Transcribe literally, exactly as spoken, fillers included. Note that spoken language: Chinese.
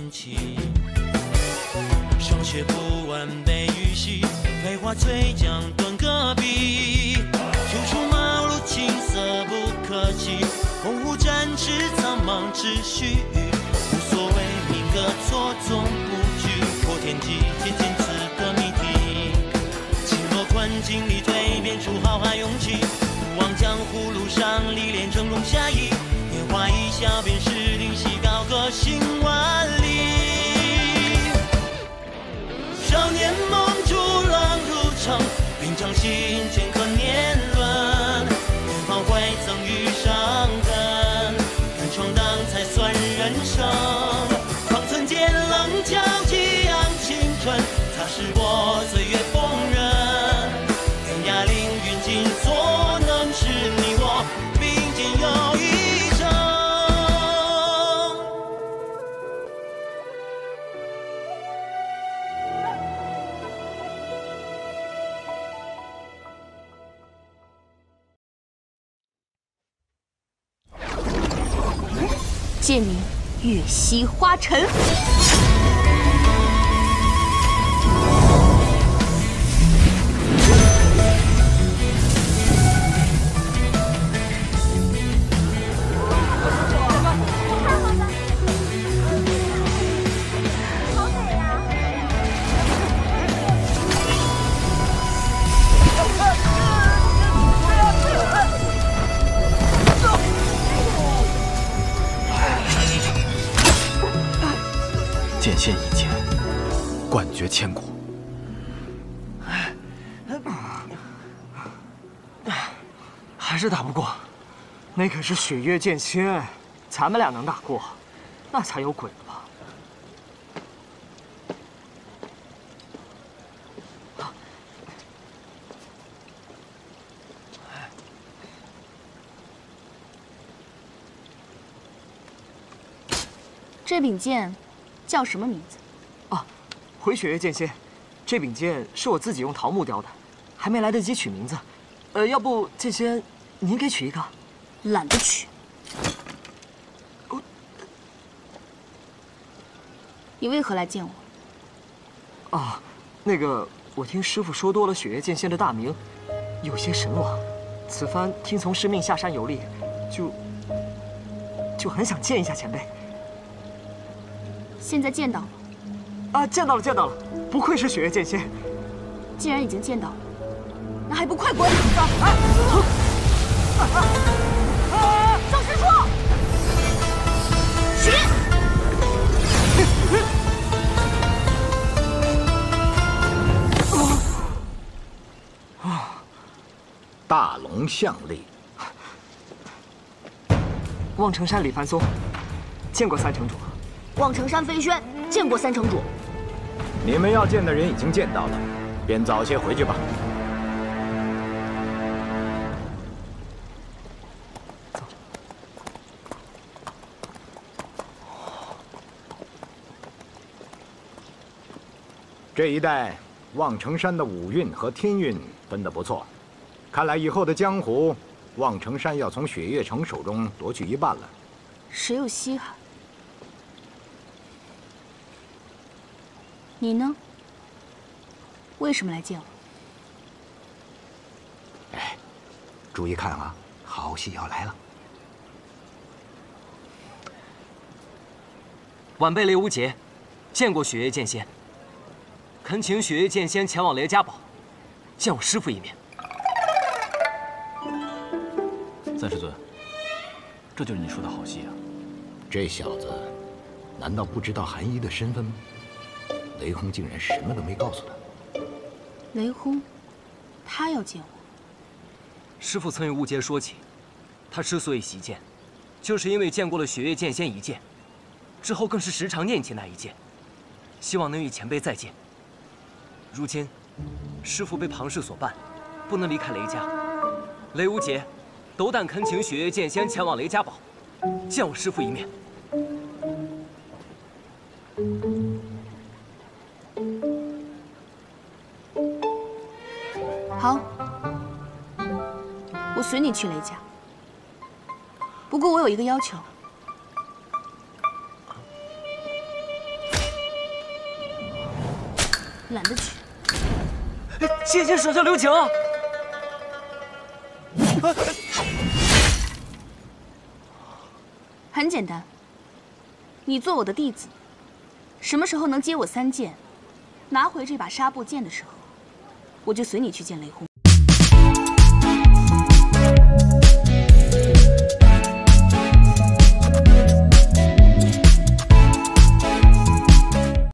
天气。霜雪不完被雨洗，飞花翠江断戈壁。秋出茅庐青色不可及，鸿鹄展翅苍茫只须臾。无所谓民歌错综不拘，破天际渐渐此个谜题。青罗宽锦里蜕变出豪华勇气，望江湖路上历练峥嵘侠义。年华一笑便是灵犀，高歌行万里。少年梦逐浪入城，并将心镌刻年轮。远方未曾遇上根，敢闯荡才算人生。方寸间棱角激昂青春，擦拭过岁月风刃。天涯凌云尽，所能是你我并肩又一生。 剑名月溪花尘。 剑仙一剑，冠绝千古。 还是打不过，那可是雪月剑仙，咱们俩能打过，那才有鬼了吧？ 这柄剑叫什么名字？ 啊，回雪月剑仙，这柄剑是我自己用桃木雕的，还没来得及取名字。呃，要不剑仙您给取一个？ 懒得取。你为何来见我？ 啊，那个，我听师傅说多了雪月剑仙的大名，有些神往。此番听从师命下山游历，就就很想见一下前辈。 现在见到了。 啊，见到了，见到了，不愧是雪月剑仙。 既然已经见到了，那还不快滚！赵师叔，许愿。 大龙相立。 望城山李凡松，见过三城主。 望城山飞轩，见过三城主。 你们要见的人已经见到了，便早些回去吧。走。这一带望城山的五运和天运分得不错，看来以后的江湖，望城山要从雪月城手中夺去一半了。 谁有稀罕？你呢？为什么来见我？ 哎，注意看啊，好戏要来了。 晚辈雷无节，见过雪月剑仙，恳请雪月剑仙前往雷家堡，见我师父一面。 三师尊，这就是你说的好戏啊！ 这小子，难道不知道韩一的身份吗？雷轰竟然什么都没告诉他。 雷轰，他要见我。 师父曾与雾阶说起，他之所以习剑，就是因为见过了雪月剑仙一剑，之后更是时常念起那一剑，希望能与前辈再见。如今，师父被庞氏所绊，不能离开雷家。雷无节，斗胆恳请雪月剑仙前往雷家堡，见我师父一面。 好，我随你去雷家。不过我有一个要求， 懒得去。 谢谢手下留情。 很简单，你做我的弟子，什么时候能接我三剑，拿回这把纱布剑的时候，我就随你去见雷轰。